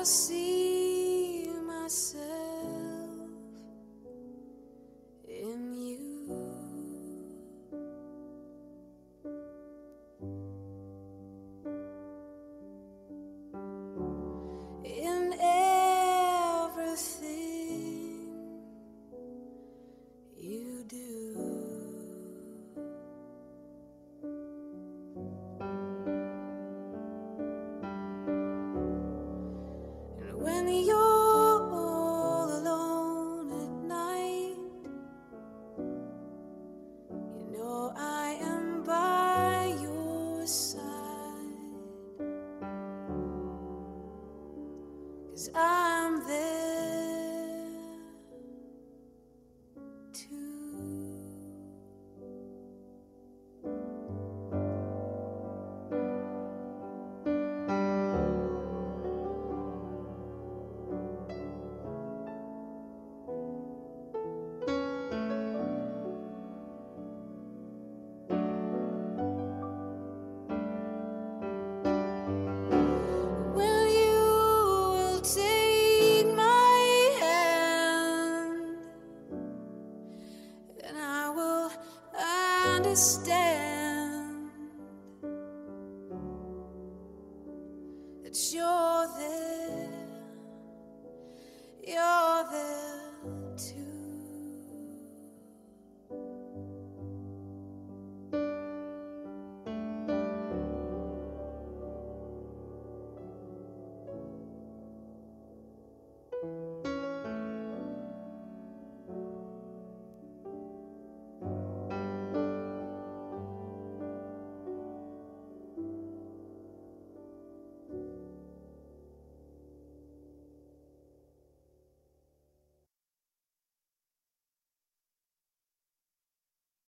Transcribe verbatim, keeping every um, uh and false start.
see myself in you. In everything you do. And when you're all alone at night, you know I am by your side, 'cause I'm there too. Will you will take my hand, and I will understand that you're there.